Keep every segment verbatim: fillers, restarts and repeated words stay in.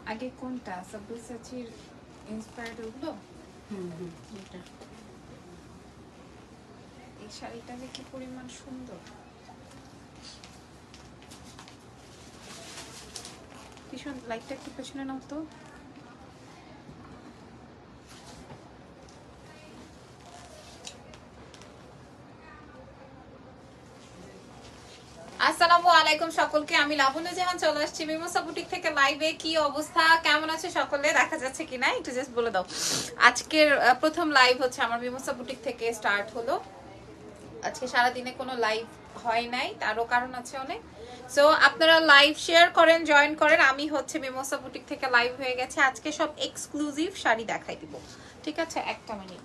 আগে কোনটা সাব্বিসাচির ইন্সপায়ার্ড ওগুলো? হুম হুম এটা এই শাড়িটা যে কি পরিমাণ সুন্দর, ভীষণ। লাইটটা একটু পেছনে নাও তো। আসসালামু আলাইকুম সকলকে, আমি লাবণ্য জাহান চলে আসছি মিমোসা বুটিক থেকে লাইভে। কি অবস্থা, কেমন আছে সকলে? দেখা যাচ্ছে কিনা একটু জাস্ট বলে দাও। আজকের প্রথম লাইভ হচ্ছে আমার মিমোসা বুটিক থেকে স্টার্ট হলো। আজকে সারাদিনে কোনো লাইভ হয় নাই, তারও কারণ আছে অনেক। সো আপনারা লাইভ শেয়ার করেন, জয়েন করেন। আমি হচ্ছে মিমোসা বুটিক থেকে লাইভ হয়ে গেছে। আজকে সব এক্সক্লুসিভ শাড়ি দেখাই দিব, ঠিক আছে? একটা মিনিট।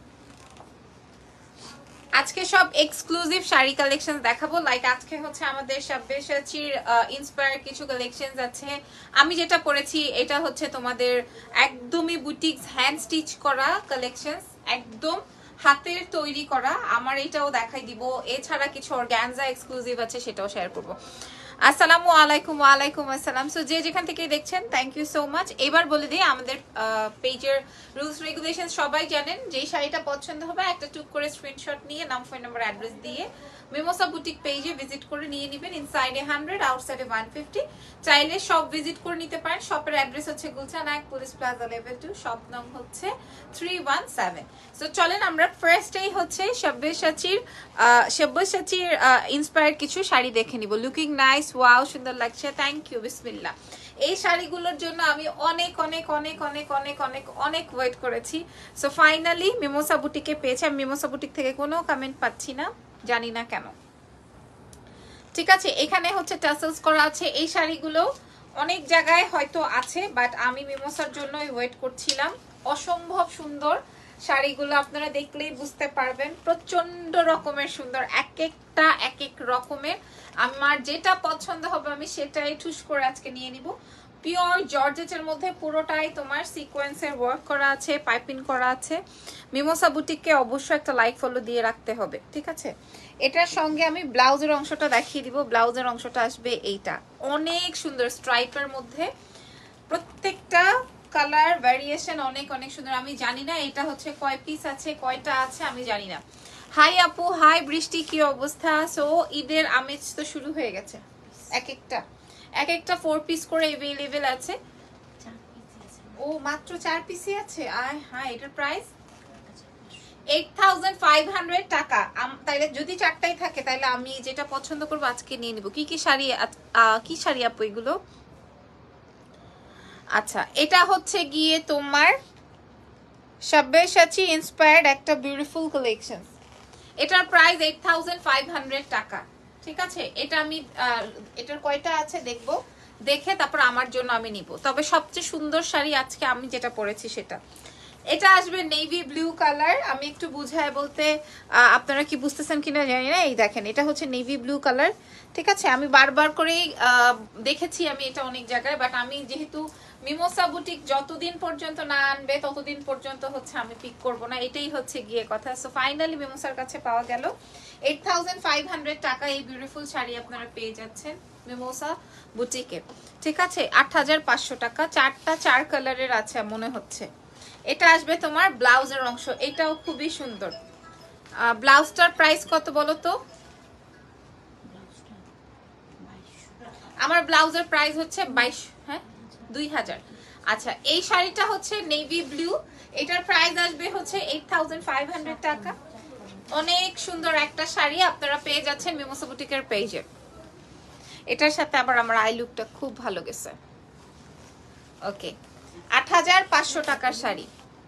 আজকে সব এক্সক্লুসিভ শাড়ি কালেকশন দেখাবো। লাইক আজকে হচ্ছে আমাদের সাব্বিসাচির ইন্সপায়ার কিছু কালেকশনস আছে। আমি যেটা পরেছি এটা হচ্ছে তোমাদের একদমই বুটিক্স হ্যান্ড স্টিচ করা কালেকশনস, একদম হাতের তৈরি করা। আমার এটাও দেখাই দিব। এছাড়া কিছু অর্গানজা এক্সক্লুসিভ আছে, সেটাও শেয়ার করবো। আসসালামু আলাইকুম। ওয়ালাইকুম আসসালাম। সো যে যেখান থেকে দেখছেন থ্যাংক ইউ সো মাচ। এবার বলে দিই আমাদের পেজের রুলস রেগুলেশন সবাই জানেন। যেই শাড়িটা পছন্দ হবে একটা টুক করে স্ক্রিনশট নিয়ে নাম, ফোন নাম্বার, অ্যাড্রেস দিয়ে মিমোসা বুটিক পেজে ভিজিট করে নিয়ে নেবেন। ইনসাইডে হান্ড্রেড, আউটসাইডে ওয়ান ফিফটি। চাইলে সব ভিজিট করে নিতে পারেন। শপের অ্যাড্রেস হচ্ছে গুলশান এক, police plaza level two, shop নাম হচ্ছে থ্রি ওয়ান সেভেন। সো চলেন আমরা ফার্স্টেই হচ্ছে সাব্বিসাচির সাব্বিসাচির ইন্সপায়ার্ড কিছু শাড়ি দেখে নিব। লুকিং নাইস, ওয়াও সুন্দর লাগছে, থ্যাংক ইউ, বিসমিল্লাহ। এই শাড়িগুলোর জন্য আমি অনেক অনেক অনেক অনেক অনেক অনেক অনেক ওয়েট করেছি। সো ফাইনালি মিমোসা বুটিকে পেয়েছি। আমি মিমোসা বুটিক থেকে কোনো কমেন্ট পাচ্ছি না, জানি না কেন। ঠিক আছে, এখানে হচ্ছে টাসেলস করা আছে। এই শাড়িগুলো অনেক জায়গায় হয়তো আছে, বাট আমি মিমোসার জন্যই ওয়েট করছিলাম। অসম্ভব সুন্দর শাড়িগুলো, আপনারা দেখলেই বুঝতে পারবেন। প্রচন্ড রকমের সুন্দর, এক একটা এক এক রকমের। আমার যেটা পছন্দ হবে আমি সেটাই ঠুস করে আজকে নিয়ে নিব। পিওর জর্জেটের মধ্যে পুরোটাই তোমার সিকোয়েন্সের ওয়ার্ক করা আছে, পাইপিং করা আছে। মিমোসা বুটিককে অবশ্যই একটা লাইক ফলো দিয়ে রাখতে হবে, ঠিক আছে? এটার সঙ্গে আমি ব্লাউজের অংশটা দেখিয়ে দিব। ব্লাউজের অংশটা আসবে এইটা, অনেক সুন্দর স্ট্রাইপের মধ্যে। প্রত্যেকটা কালার ভ্যারিয়েশন অনেক অনেক সুন্দর। আমি জানি না এটা হচ্ছে কয় পিস আছে, কয়টা আছে আমি জানি না। হাই আপু, হাই বৃষ্টি, কি অবস্থা? সো ঈদের আমেজ তো শুরু হয়ে গেছে। এক একটা এক একটা ফোর পিস করে এভেলেবেল আছে। ও মাত্র চার পিসই আছে। আয় হাই, এটার price eight thousand five hundred taka. তাইলে যদি চারটাই থাকে তাহলে আমি যেটা পছন্দ করবো আজকে নিয়ে নিব। কি কি শাড়ি, কি শাড়ি আপু এগুলো? আচ্ছা, এটা হচ্ছে গিয়ে তোমার সাব্বিসাচি ইন্সপায়ার্ড একটা বিউটিফুল কালেকশন। এটার price eight thousand five hundred taka, ঠিক আছে? এটা আমি এটার কয়টা আছে দেখবো, দেখে তারপর আমার জন্য আমি নিব। তবে সবচেয়ে সুন্দর শাড়ি আজকে আমি যেটা পরেছি সেটা। এটা আসবে নেভি ব্লু কালার। আমি একটু বুঝায় বলতে আপনারা কি বুঝতেছেন কিনা জানি না। এই দেখেন, এটা হচ্ছে নেভি ব্লু কালার, ঠিক আছে? আমি বারবার করেই দেখেছি আমি এটা অনেক জায়গায়, বাট আমি যেহেতু মিমোসা বুটিক যতদিন পর্যন্ত না আনবে ততদিন পর্যন্ত হচ্ছে আমি পিক করব না, এটাই হচ্ছে গিয়ে কথা। সো ফাইনালি মিমোসার কাছে পাওয়া গেল। এইট থাউজেন্ড ফাইভ হান্ড্রেড টাকা এই বিউটিফুল শাড়ি আপনারা পেয়ে যাচ্ছেন মিমোসা বুটিকে, ঠিক আছে? আট হাজার পাঁচশো টাকা। চারটা চার কালারের আছে মনে হচ্ছে। এটা আসবে তোমার ব্লাউজের অংশ, এটাও খুবই সুন্দর। ব্লাউজটার প্রাইস কত বলো তো? আমার ব্লাউজের প্রাইস হচ্ছে বাইশ, হ্যাঁ দুই হাজার। আচ্ছা, এই শাড়িটা হচ্ছে নেভি ব্লু, এটার প্রাইস আসবে হচ্ছে এইট থাউজেন্ড ফাইভ হান্ড্রেড টাকা। অনেক সুন্দর একটা শাড়ি আপনারা পেয়ে যাচ্ছেন মিমোসা বুটিকের পেজে। এটার সাথে আবার আমার আই লুকটা খুব ভালো গেছে। ওকে, আট হাজার পাঁচশো টাকার শাড়ি।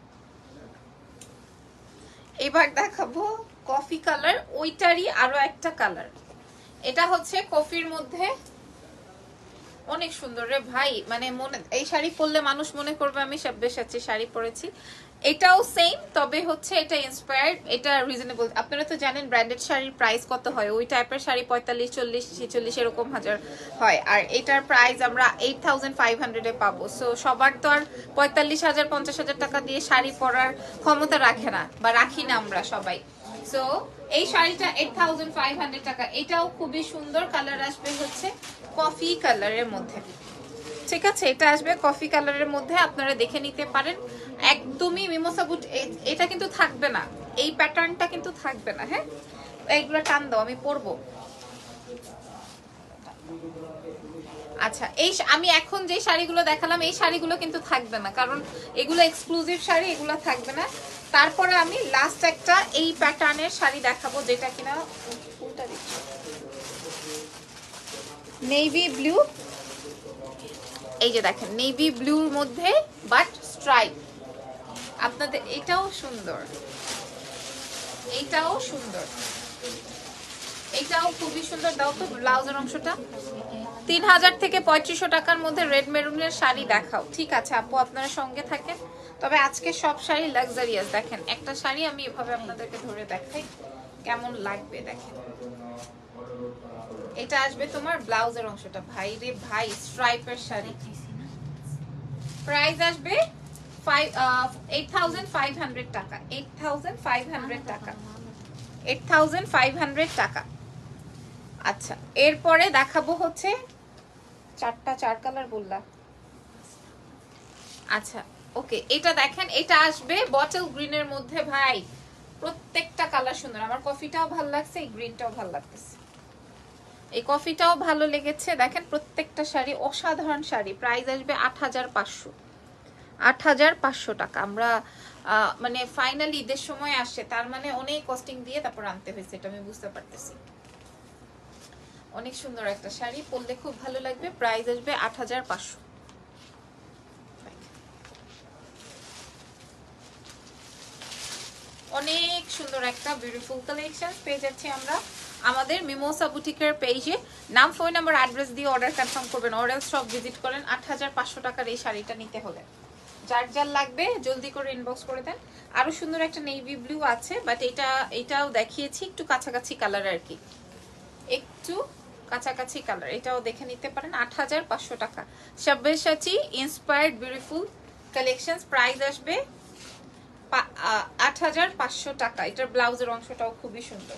এবার দেখাবো কফি কালার, ওইটারই আরো একটা কালার। এটা হচ্ছে কফির মধ্যে, অনেক সুন্দর রে ভাই। মানে মনে, এই শাড়ি পরলে মানুষ মনে করবে আমি সাব্বিসাচি শাড়ি পরেছি। এটাও সেম, তবে হচ্ছে এটা ইন্সপায়ার্ড, এটা রিজনেবল। আপনারা তো জানেন ব্র্যান্ডেড শাড়ির প্রাইস কত হয়। ওই টাইপের শাড়ি পঁয়তাল্লিশ, চল্লিশ, ছেচল্লিশ এরকম হাজার হয়, আর এটার প্রাইস আমরা এইট থাউজেন্ড ফাইভ হান্ড্রেডে পাবো। সো সবার তো আর পঁয়তাল্লিশ হাজার পঞ্চাশ হাজার টাকা দিয়ে শাড়ি পরার ক্ষমতা রাখে না, বা রাখি না আমরা সবাই। সো এই শাড়িটা এইট থাউজেন্ড ফাইভ হান্ড্রেড টাকা। এটাও খুবই সুন্দর, কালার আসবে হচ্ছে কফি কালারের মধ্যে। ঠিক আছে, এটা আসবে কফি কালারের মধ্যে, আপনারা দেখে নিতে পারেন। একদমই মিমোসা বুট, এটা কিন্তু থাকবে না, এই প্যাটার্নটা কিন্তু থাকবে না। হ্যাঁ, এইগুলো টান দাও, আমি পরবো। আচ্ছা, এই আমি এখন যে শাড়িগুলো দেখালাম এই শাড়িগুলো কিন্তু থাকবে না, কারণ এগুলো এক্সক্লুসিভ শাড়ি, এগুলো থাকবে না। তারপরে আমি লাস্ট একটা এই প্যাটার্নের শাড়ি দেখাবো, যেটা কিনা ফুলটা দিচ্ছি নেভি ব্লু। এই যে দেখেন নেভি ব্লুর মধ্যে বাট স্ট্রাইপ, আপনাদের এটাও সুন্দর, এইটাও সুন্দর, এটাও খুবই সুন্দর। দাও তো ব্লাউজের অংশটা। তিন হাজার থেকে পঁয়ত্রিশশো টাকার মধ্যে রেড মেরুনের শাড়ি দেখাও। ঠিক আছে আপু, আপনারা সঙ্গে থাকেন। তবে আজকে সব শাড়ি লাক্সারিয়াস। দেখেন একটা শাড়ি আমি এভাবে আপনাদেরকে ধরে দেখাই কেমন লাগবে। দেখেন এটা আসবে তোমার ব্লাউজের অংশটা, ভাই রে ভাই, স্ট্রাইপের শাড়ি। প্রাইস আসবে eight thousand five hundred taka, eight thousand five hundred taka, eight thousand five hundred taka. আচ্ছা, এরপরে দেখাবো হচ্ছে চারটা, চার কালার বললা। আচ্ছা ওকে, এটা দেখেন, এটা আসবে বটল গ্রিনের মধ্যে। ভাই প্রত্যেকটা কালার সুন্দর, আমার কফিটাও ভালো লাগছে, এই গ্রিনটাও ভালো লাগতেছে, এই কফিটাও ভালো লেগেছে। দেখেন প্রত্যেকটা শাড়ি অসাধারণ শাড়ি। প্রাইস আসবে আট হাজার পাঁচশো, আট হাজার পাঁচশো টাকা। আমরা মানে ফাইনালি ঈদের সময় আসছে, তার মানে অনেক কস্টিং দিয়ে তারপর আনতে হয়েছে, এটা আমি বুঝতে পারতেছি। অনেক সুন্দর একটা শাড়ি, পরলে খুব ভালো লাগবে। প্রাইস আসবে আট হাজার পাঁচশো। অনেক সুন্দর একটা বিউটিফুল কালেকশন পেয়ে যাচ্ছি আমরা আমাদের মিমোসা বুটিকের পেজে। নাম, ফোন নাম্বার, অ্যাড্রেস দিয়ে অর্ডার কনফার্ম করবেন। অর্ডার সব ভিজিট করেন। আট হাজার পাঁচশো টাকার এই শাড়িটা নিতে হলে যার যার লাগবে জলদি করে ইনবক্স করে দেন। আরো সুন্দর একটা নেভি ব্লু আছে, বাট এটা এটাও দেখিয়েছি একটু কাছাকাছি কালার আর কি, একটু কাছাকাছি কালার, এটাও দেখে নিতে পারেন। আট হাজার পাঁচশো টাকা। Sabyasachi inspired beautiful collection, price আসবে আট হাজার পাঁচশো টাকা। এটার ব্লাউজের অংশটাও খুবই সুন্দর,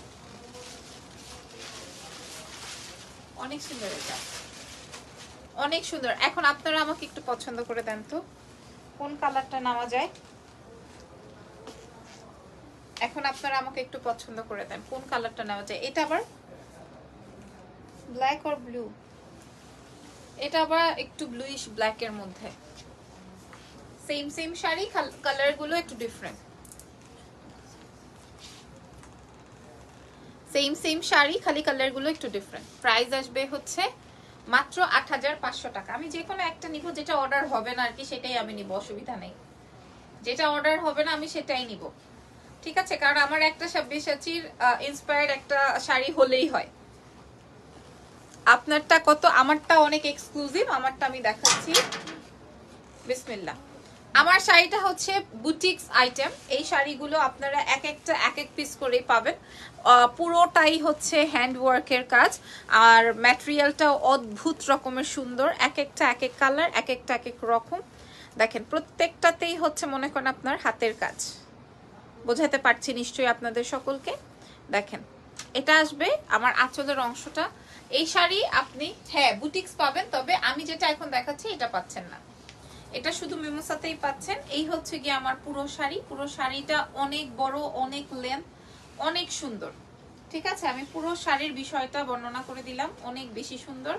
অনেক সুন্দর, এটা অনেক সুন্দর। এখন আপনারা আমাকে একটু পছন্দ করে দেন তো কোন কালারটা নেওয়া যায়। এখন আপনারা আমাকে একটু পছন্দ করে দেন কোন কালারটা নেওয়া যায়। এটা আবার ব্ল্যাক আর ব্লু, এটা আবার একটু ব্লুইশ ব্ল্যাকের মধ্যে। সেম সেম শাড়ি, কালার গুলো একটু ডিফারেন্ট। সেম সেম শাড়ি, খালি কালার গুলো একটু ডিফারেন্ট। প্রাইস আসবে হচ্ছে মাত্র আট হাজার পাঁচশো টাকা। আমি যে কোনো একটা নিব, যেটা অর্ডার হবে না আর কি সেটাই আমি নিব, অসুবিধা নেই। যেটা অর্ডার হবে না আমি সেটাই নিব, ঠিক আছে? কারণ আমার একটা সব্যসাচীর ইন্সপায়ার্ড একটা শাড়ি হলেই হয়। আপনারটা কত? আমারটা অনেক এক্সক্লুসিভ, আমারটা আমি দেখাচ্ছি। বিসমিল্লাহ। আমার শাড়িটা হচ্ছে বুটিক্স আইটেম। এই শাড়িগুলো আপনারা এক একটা এক এক পিস করেই পাবেন। পুরোটাই হচ্ছে হ্যান্ড ওয়ার্কের কাজ, আর ম্যাটেরিয়ালটাও অদ্ভুত রকমের সুন্দর। এক একটা এক এক কালার, এক একটা এক এক রকম। দেখেন প্রত্যেকটাতেই হচ্ছে মনে করেন আপনার হাতের কাজ। বোঝাতে পারছি নিশ্চয়ই আপনাদের সকলকে। দেখেন এটা আসবে আমার আঁচলের অংশটা। এই শাড়ি আপনি হ্যাঁ বুটিক্স পাবেন, তবে আমি যেটা এখন দেখাচ্ছি এটা পাচ্ছেন না, এটা শুধু মিমোসাতেই পাচ্ছেন। এই হচ্ছে গিয়ে আমার পুরো শাড়ি। পুরো শাড়িটা অনেক বড়, অনেক লেন্থ, অনেক সুন্দর, ঠিক আছে? আমি পুরো শাড়ির বিষয়টা বর্ণনা করে দিলাম, অনেক বেশি সুন্দর।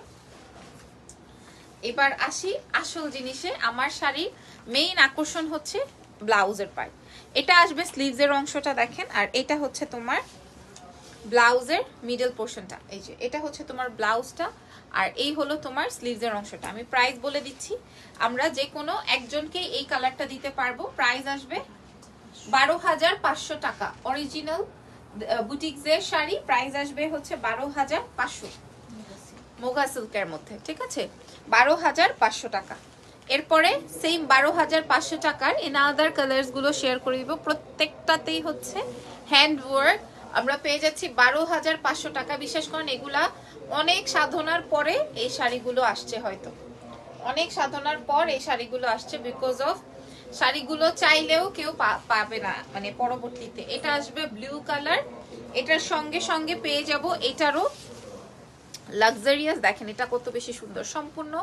এবার আসি আসল জিনিসে। আমার শাড়ির মেইন আকর্ষণ হচ্ছে ব্লাউজের পার্ট। এটা আসবে স্লিভসের অংশটা দেখেন, আর এটা হচ্ছে তোমার ব্লাউজের মিডল পোর্শনটা। এই যে এটা হচ্ছে তোমার ব্লাউজটা, আর এই হলো তোমার স্লিভসের অংশটা। আমি প্রাইস বলে দিচ্ছি, আমরা যে কোনো একজনকে এই কালারটা দিতে পারবো। প্রাইস আসবে বারো হাজার পাঁচশো টাকা। অরিজিনাল বুটিক্সের শাড়ি, প্রাইস আসবে হচ্ছে বারো হাজার পাঁচশো, মোগা সিল্কের মধ্যে, ঠিক আছে? বারো হাজার পাঁচশো টাকা। এরপরে সেম বারো হাজার পাঁচশো টাকার ইন আদার কালার্স গুলো শেয়ার করে দিব। প্রত্যেকটাতেই হচ্ছে হ্যান্ড ওয়ার্ক। আমরা পেয়ে যাচ্ছি বারো হাজার পাঁচশো টাকা। বিশ্বাস করেন এগুলা অনেক সাধনার পরে এই শাড়িগুলো আসছে, হয়তো অনেক সাধনার পর এই শাড়িগুলো আসছে, বিকজ অফ শাড়িগুলো চাইলেও কেউ পাবে না মানে পরবর্তীতে। এটা আসবে ব্লু কালার, এটার সঙ্গে সঙ্গে পেয়ে যাব এটারও লাক্সারিয়াস। দেখেন এটা কত বেশি সুন্দর, সম্পূর্ণ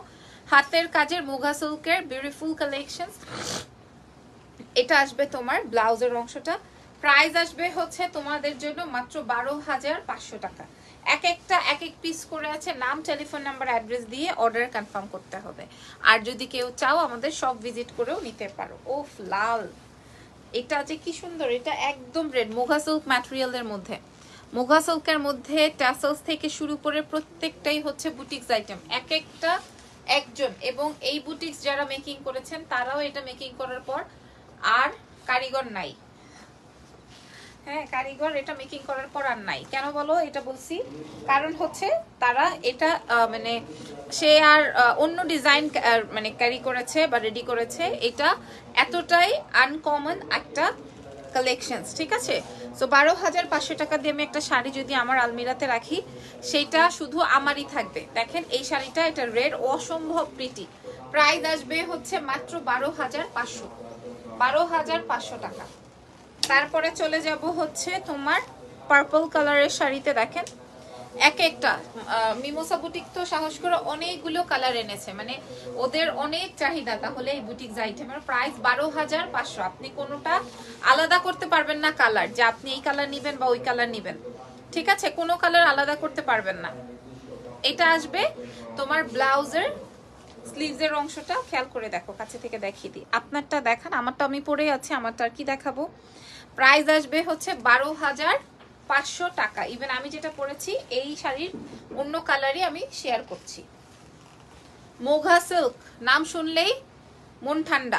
হাতের কাজের মুগা সিল্কের বিউটিফুল কালেকশন। এটা আসবে তোমার ব্লাউজের অংশটা। প্রাইস আসবে হচ্ছে তোমাদের জন্য মাত্র বারো হাজার পাঁচশো টাকা। এক একটা এক এক পিস করে আছে, নাম টেলিফোন নাম্বার অ্যাড্রেস দিয়ে অর্ডার কনফার্ম করতে হবে। আর যদি কেউ চাও আমাদের সব ভিজিট করেও নিতে পারো। ওফ লাল, এটা যে কি সুন্দর, এটা একদম রেড মুগা সিল্ক ম্যাটেরিয়ালের মধ্যে। মুগা সিল্কের মধ্যে ট্যাসেলস থেকে শুরু করে প্রত্যেকটাই হচ্ছে বুটিক্স আইটেম, এক একটা একজন। এবং এই বুটিক্স যারা মেকিং করেছেন তারাও এটা মেকিং করার পর আর কারিগর নাই। হ্যাঁ, কারিগর এটা মেকিং করার পর আর নাই। কেন বলো এটা বলছি? কারণ হচ্ছে তারা এটা মানে সে আর অন্য ডিজাইন মানে ক্যারি করেছে বা রেডি করেছে। এটা এতটাই আনকমন একটা কালেকশনস, ঠিক আছে? সো বারো হাজার পাঁচশো টাকা দিয়ে আমি একটা শাড়ি যদি আমার আলমিরাতে রাখি, সেটা শুধু আমারই থাকবে। দেখেন এই শাড়িটা, এটা রেড, অসম্ভব প্রিটি। প্রাইস আসবে হচ্ছে মাত্র বারো হাজার পাঁচশো বারো হাজার পাঁচশো টাকা। তারপরে চলে যাব হচ্ছে তোমার পার্পল কালারের শাড়িতে। দেখেন এক একটা মিমোসা বুটিক তো সাহস করে অনেকগুলো কালার এনেছে, মানে ওদের অনেক চাহিদা। তাহলে এই বুটিক্স আইটেমের প্রাইস বারো হাজার পাঁচশো। আপনি কোনোটা আলাদা করতে পারবেন না কালার, যে আপনি এই কালার নিবেন বা ওই কালার নিবেন, ঠিক আছে? কোনো কালার আলাদা করতে পারবেন না। এটা আসবে তোমার ব্লাউজের স্লিভসের অংশটা। খেয়াল করে দেখো, কাছে থেকে দেখিয়ে দিই। আপনারটা দেখান, আমারটা আমি পরে আছি, আমারটা আর কি দেখাবো। প্রাইস আসবে হচ্ছে বারো হাজার পাঁচশো টাকা। ইভেন আমি যেটা পরেছি এই শাড়ির অন্য কালারই আমি শেয়ার করছি। মোঘা সিল্ক নাম শুনলেই মন ঠান্ডা।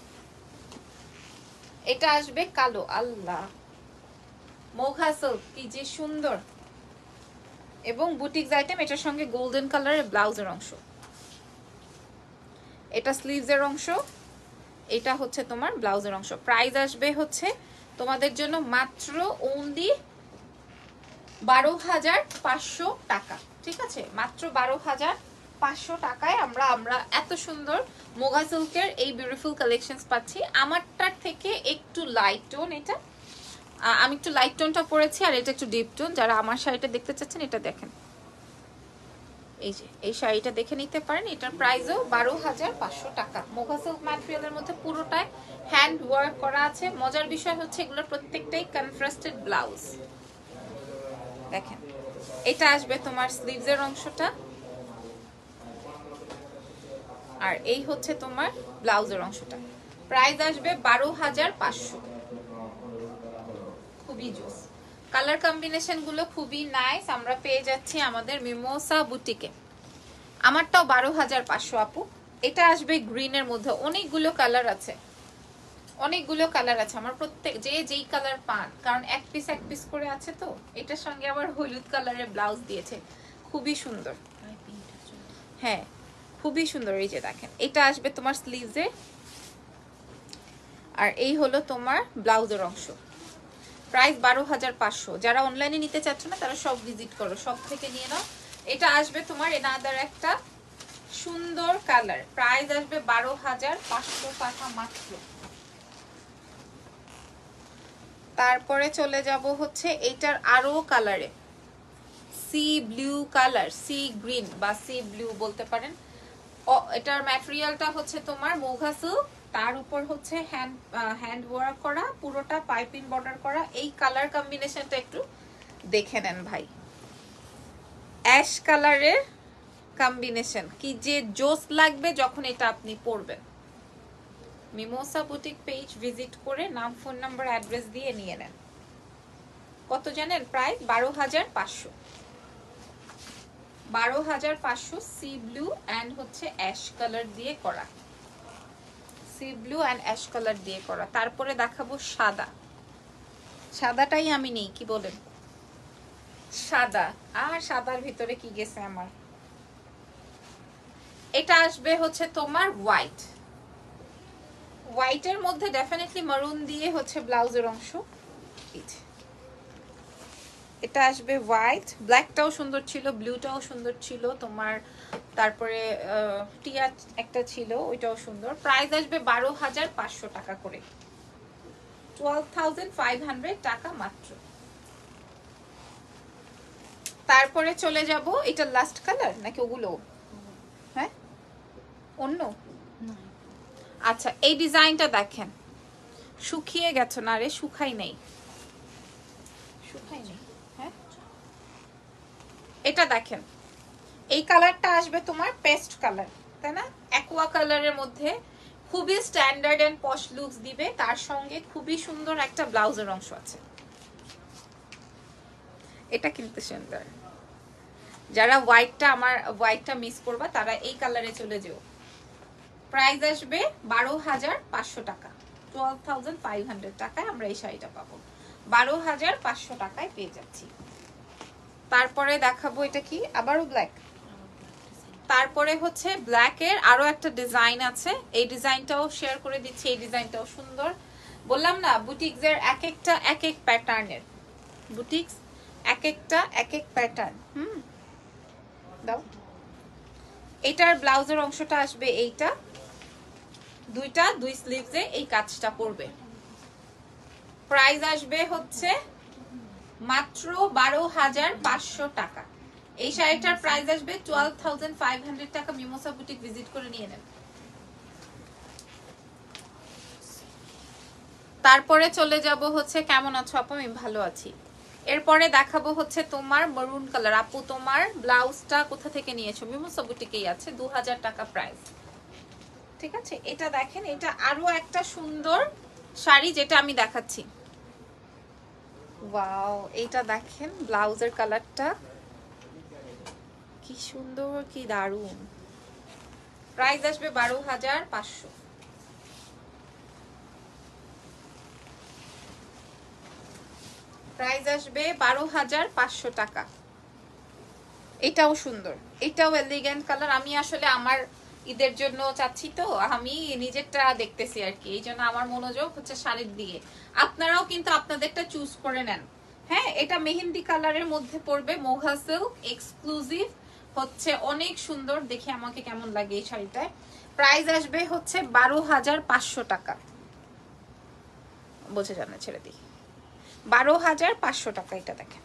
এটা আসবে কালো। আল্লাহ, মোঘা সিল্ক কি যে সুন্দর, এবং বুটিক্স আইটেম। এটার সঙ্গে গোল্ডেন কালারের ব্লাউজের অংশ, এটা স্লিভসের অংশ, এটা হচ্ছে তোমার ব্লাউজের অংশ। প্রাইস আসবে হচ্ছে তোমাদের জন্য মাত্র ওনলি বারো হাজার পাঁচশো টাকা, ঠিক আছে? মাত্র বারো হাজার পাঁচশো টাকায় আমরা আমরা এত সুন্দর মোগা সিল্কের এই বিউটিফুল কালেকশনস পাচ্ছি। আমারটার থেকে একটু লাইট টোন, এটা আমি একটু লাইট টোনটা পরেছি, আর এটা একটু ডিপ টোন। যারা আমার শাড়িটা দেখতে চাচ্ছেন, এটা দেখেন, এই যে এই শাড়িটা দেখে নিতে পারেন। এটার প্রাইসও বারো হাজার পাঁচশো টাকা। মোগা সিল্ক ম্যাটেরিয়ালের মধ্যে পুরোটাই হ্যান্ড ওয়ার্ক করা আছে। মজার বিষয় হচ্ছে এগুলোর প্রত্যেকটাই কনট্রাস্টেড ব্লাউজ। দেখেন এটা আসবে তোমার স্লিভসের অংশটা, আর এই হচ্ছে তোমার ব্লাউজের অংশটা। প্রাইস আসবে বারো হাজার পাঁচশো। খুবই জোস, কালার কম্বিনেশন গুলো খুবই নাইস। আমরা পেয়ে যাচ্ছি আমাদের মিমোসা বুটিকে। আমারটাও বারো হাজার পাঁচশো আপু। এটা আসবে গ্রিনের মধ্যে, অনেকগুলো কালার আছে, অনেকগুলো কালার আছে। আমার প্রত্যেক যে যেই কালার পান, কারণ এক পিস এক পিস করে আছে তো। এটার সঙ্গে আবার হলুদ কালারের ব্লাউজ দিয়েছে, খুবই সুন্দর। হ্যাঁ খুবই সুন্দর। এই যে দেখেন, এটা আসবে তোমার স্লিভসে, আর এই হলো তোমার ব্লাউজের অংশ। প্রাইস বারো হাজার পাঁচশো। যারা অনলাইনে নিতে চাচ্ছ না তারা সব ভিজিট করো, সব থেকে নিয়ে নাও। এটা আসবে তোমার এনাদার একটা সুন্দর কালার। প্রাইস আসবে বারো হাজার পাঁচশো টাকা মাত্র। তারপরে চলে যাব হচ্ছে এইটার আরো কালারে, sea blue colour, sea green বা সি ব্লু বলতে পারেন। এটার ম্যাটেরিয়ালটা হচ্ছে তোমার মোঘা সিল্ক, তার উপর হচ্ছে হ্যান্ড হ্যান্ড ওয়ার্ক করা, পুরোটা পাইপিং বর্ডার করা। এই কালার কম্বিনেশনটা একটু দেখে নেন ভাই, অ্যাশ কালারের কম্বিনেশন কি যে জোস লাগবে যখন এটা আপনি পরবেন। মিমোসা বুটিক পেজ ভিজিট করে নাম, ফোন নাম্বার, অ্যাড্রেস দিয়ে নিয়ে নেন। কত জানেন? প্রায় বারো হাজার পাঁচশো। বারো হাজার পাঁচশো সি ব্লু অ্যান্ড হচ্ছে অ্যাশ কালার দিয়ে করা, sea blue and ash colour দিয়ে করা। তারপরে দেখাবো সাদা, সাদাটাই আমি নেই, কি বলেন? সাদা, আর সাদার ভিতরে কি গেছে আমার। এটা আসবে হচ্ছে তোমার হোয়াইট, হোয়াইটের মধ্যে ডেফিনেটলি মারুন দিয়ে হচ্ছে ব্লাউজের অংশ। এটা আসবে হোয়াইট, ব্ল্যাকটাও সুন্দর ছিল, ব্লুটাও সুন্দর ছিল তোমার, তারপরে টিয়া একটা ছিল, ওইটাও সুন্দর। প্রাইস আসবে বারো হাজার পাঁচশো টাকা করে, টুয়েলভ থাউজেন্ড ফাইভ হান্ড্রেড টাকা মাত্র। তারপরে চলে যাব, এটা লাস্ট কালার নাকি ওগুলো? হ্যাঁ অন্য না আচ্ছা এই ডিজাইনটা দেখেন শুকিয়ে গেছো না রে শুকাই নেই শুকাই নেই হ্যাঁ এটা দেখেন এই কালারটা আসবে তোমার পেস্ট কালার তাই না অ্যাকোয়া কালারের মধ্যে খুবই স্ট্যান্ডার্ড এন্ড পশ লুকস দিবে তার সঙ্গে খুবই সুন্দর একটা ব্লাউজের অংশ আছে এটা কিন্তু সুন্দর যারা হোয়াইটটা আমার হোয়াইটটা মিস করবা তারা এই কালারে চলে যেও প্রাইস আসবে বারো হাজার পাঁচশো টাকা টুয়েলভ থাউজেন্ড ফাইভ হান্ড্রেড টাকায় আমরা এই শাড়িটা পাবো বারো হাজার পাঁচশো টাকায় পেয়ে যাচ্ছি তারপরে দেখাবো এটা কি আবারও ব্ল্যাক তারপরে হচ্ছে ব্ল্যাকের আরো একটা ডিজাইন আছে এই ডিজাইনটাও শেয়ার করে দিচ্ছি এই ডিজাইনটাও সুন্দর বললাম না বুটিক্স এর এক একটা এক এক প্যাটার্নের বুটিক্স এক একটা এক এক প্যাটার্ন হুম দাও এটার ব্লাউজের অংশটা আসবে এইটা দুইটা দুই স্লিভসে এই কাজটা পড়বে প্রাইস আসবে হচ্ছে মাত্র বারো হাজার পাঁচশো টাকা এই শাড়িটার প্রাইস আসবে twelve thousand five hundred taka Mimosa boutique visit করে নিয়ে নেন তারপরে চলে যাব হচ্ছে কেমন আছো আপু আমি ভালো আছি এরপরে দেখাবো হচ্ছে তোমার মেরুন কালার আপু তোমার ব্লাউজটা কোথা থেকে নিয়েছো মিমোসা বুটিকেই আছে দু হাজার টাকা প্রাইস ঠিক আছে এটা দেখেন এটা আরো একটা সুন্দর শাড়ি যেটা আমি দেখাচ্ছি ওয়াও এটা দেখেন ব্লাউজের কালারটা কি সুন্দর কি দারুণ প্রাইস আসবে বারো হাজার পাঁচশো প্রাইস আসবে বারো হাজার পাঁচশো টাকা এটাও সুন্দর এটাও এলিগেন্ট কালার আমি আসলে আমার ঈদের জন্য চাচ্ছি তো আমি নিজেরটা দেখতেছি আর কি এই জন্য আমার মনোযোগ হচ্ছে শাড়ির দিকে আপনারাও কিন্তু আপনাদেরটা চুজ করে নেন হ্যাঁ এটা মেহেন্দি কালারের মধ্যে পড়বে মোঘা সিল্ক এক্সক্লুসিভ হচ্ছে অনেক সুন্দর দেখে আমাকে কেমন লাগে এই শাড়িটায় প্রাইস আসবে হচ্ছে বারো হাজার পাঁচশো টাকা বোঝা যাবে না ছেড়ে দিই বারো হাজার পাঁচশো টাকা এটা দেখেন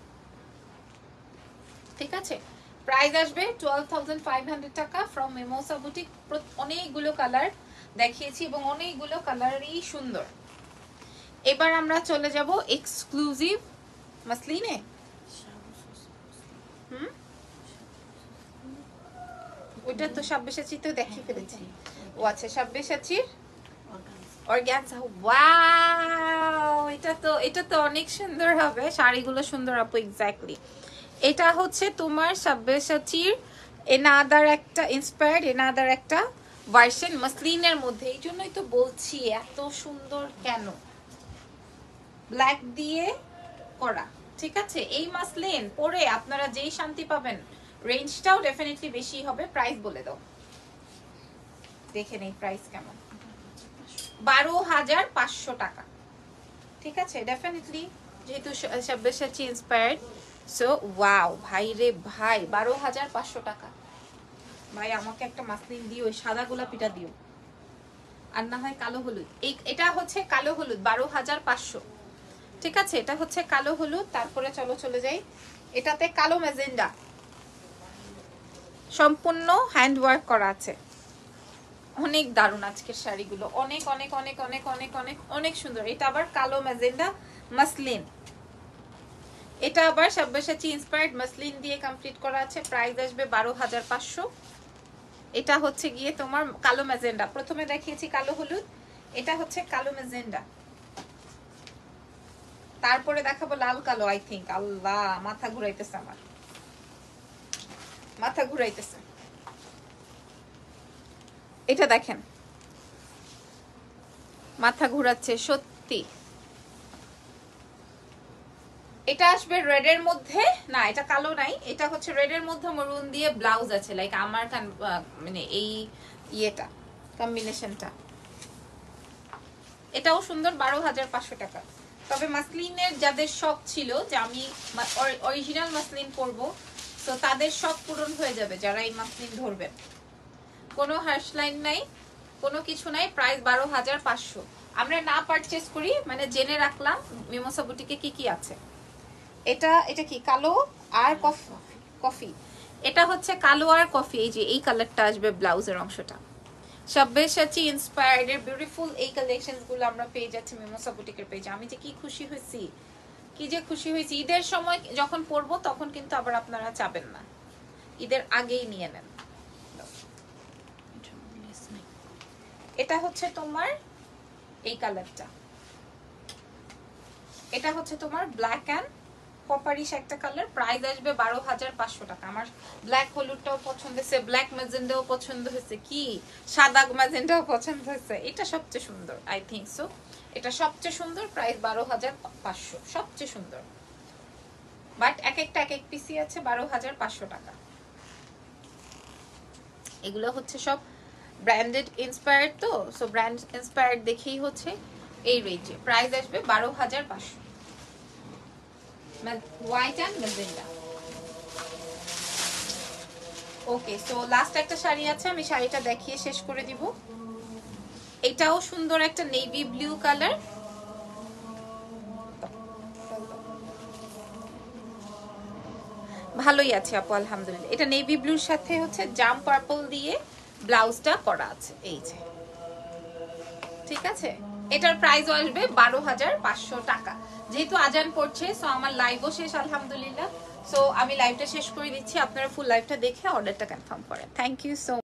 ঠিক আছে প্রাইস আসবে twelve thousand five hundred taka from Mimosa boutique অনেকগুলো কালার দেখিয়েছি এবং অনেকগুলো কালারই সুন্দর এবার আমরা চলে যাব এক্সক্লুসিভ মাসলিনে হুম ওইটা তো সাব্বিশাচি তো দেখিয়ে ফেলেছি ও আচ্ছা সাব্বিশাচির অর্গানজা ওয়াও এটা তো এটা তো অনেক সুন্দর হবে শাড়িগুলো সুন্দর আপু এক্স্যাক্টলি এটা হচ্ছে তোমার সাব্বিশাচির এনাদার একটা ইন্সপায়ার্ড এনাদার একটা ভার্সন মাসলিনের মধ্যে এই জন্যই তো বলছি এত সুন্দর কেন ব্ল্যাক দিয়ে করা ঠিক আছে এই মাসলিন পরে আপনারা যেই শান্তি পাবেন রেঞ্জটাও ডেফিনেটলি বেশি হবে প্রাইস বলে দাও দেখে নেই প্রাইস কেমন বারো হাজার পাঁচশো টাকা ঠিক আছে ডেফিনেটলি যেহেতু সাব্বিশাচি ইন্সপায়ার্ড সো ওয়াও ভাই রে ভাই বারো হাজার পাঁচশো টাকা ভাই আমাকে একটা মাসলিন দিও ওই সাদা গোলাপিটা দিও আর না হয় কালো হলুদ এই এটা হচ্ছে কালো হলুদ বারো হাজার পাঁচশো ঠিক আছে এটা হচ্ছে কালো হলুদ তারপরে চলো চলে যাই এটাতে কালো ম্যাজেন্ডা সম্পূর্ণ হ্যান্ড ওয়ার্ক করা আছে অনেক দারুণ আজকের শাড়িগুলো অনেক অনেক অনেক অনেক অনেক অনেক অনেক সুন্দর এটা আবার কালো ম্যাজেন্ডা মাসলিন এটা আবার সাব্বিশাচি ইন্সপায়ার্ড মাসলিন দিয়ে কমপ্লিট করা আছে প্রাইস আসবে বারো হাজার পাঁচশো এটা হচ্ছে গিয়ে তোমার কালো ম্যাজেন্ডা প্রথমে দেখিয়েছি কালো হলুদ এটা হচ্ছে কালো ম্যাজেন্ডা তারপরে দেখাবো লাল কালো আই থিঙ্ক আল্লাহ মাথা ঘুরাইতেছে আমার মাথা ঘুরাইতেছে এটা দেখেন মাথা ঘুরাচ্ছে সত্যি এটা আসবে রেড এর মধ্যে না এটা কালো নাই এটা হচ্ছে রেড এর মধ্যে মেরুন দিয়ে ব্লাউজ আছে লাইক আমার মানে এই ইয়েটা কম্বিনেশনটা এটাও সুন্দর বারো হাজার পাঁচশো টাকা তবে মাসলিনের যাদের শখ ছিল যে আমি অরিজিনাল মাসলিন পরবো তো তাদের শখ পূরণ হয়ে যাবে যারা এই মাসলিন ধরবেন কোনো হার্শ লাইন নাই কোনো কিছু নাই প্রাইস বারো হাজার পাঁচশো আমরা না পারচেস করি মানে জেনে রাখলাম মিমোসা বুটিকে কি কি আছে এটা এটা কি কালো আর কফি কফি এটা হচ্ছে কালো আর কফি এই যে এই কালারটা আসবে ব্লাউজের অংশটা সব্যসাচী ইন্সপায়ার্ড এর বিউটিফুল এই কালেকশনস গুলো আমরা পেয়ে যাচ্ছি মিমোসা বুটিকের পেজে। আমি যে কি খুশি হয়েছি, কি যে খুশি হয়েছি। ঈদের সময় যখন পরবো তখন কিন্তু আবার আপনারা চাবেন না, ঈদের আগেই নিয়ে নেন। এটা হচ্ছে তোমার এই কালারটা, এটা হচ্ছে তোমার ব্ল্যাক অ্যান্ড কপারিশ একটা কালার। প্রাইস আসবে বারো হাজার পাঁচশো টাকা। আমার ব্ল্যাক হলুদটাও পছন্দ হয়েছে, ব্ল্যাক ম্যাজেন্ডাও পছন্দ হয়েছে, কি সাদা ম্যাজেন্ডাও পছন্দ হয়েছে। এটা সবচেয়ে সুন্দর, আই থিঙ্ক সো এটা সবচেয়ে সুন্দর। প্রাইস বারো হাজার পাঁচশো, সবচেয়ে সুন্দর। বাট এক একটা এক এক পিসি আছে বারো হাজার পাঁচশো টাকা। এগুলো হচ্ছে সব ব্র্যান্ডেড ইন্সপায়ার্ড, তো সো ব্র্যান্ড ইন্সপায়ার্ড দেখেই হচ্ছে এই রেঞ্জে। প্রাইস আসবে বারো হাজার পাঁচশো। White and magenta. Okay, so last একটা শাড়ি আছে, আমি শাড়িটা দেখিয়ে শেষ করে দিব। এটাও সুন্দর একটা নেভি ব্লু কালার। ভালোই আছে আপু আলহামদুলিল্লাহ। এটা নেভি ব্লুর সাথে হচ্ছে জাম পার্পল দিয়ে ব্লাউজটা করা আছে, এই যে, ঠিক আছে। এটার প্রাইস আসবে বারো হাজার পাঁচশো টাকা। যেহেতু আজান পড়ছে, সো আমার লাইভও শেষ আলহামদুলিল্লাহ। সো আমি লাইভটা শেষ করে দিচ্ছি, আপনারা ফুল লাইভটা দেখে অর্ডারটা কনফার্ম করেন। Thank you so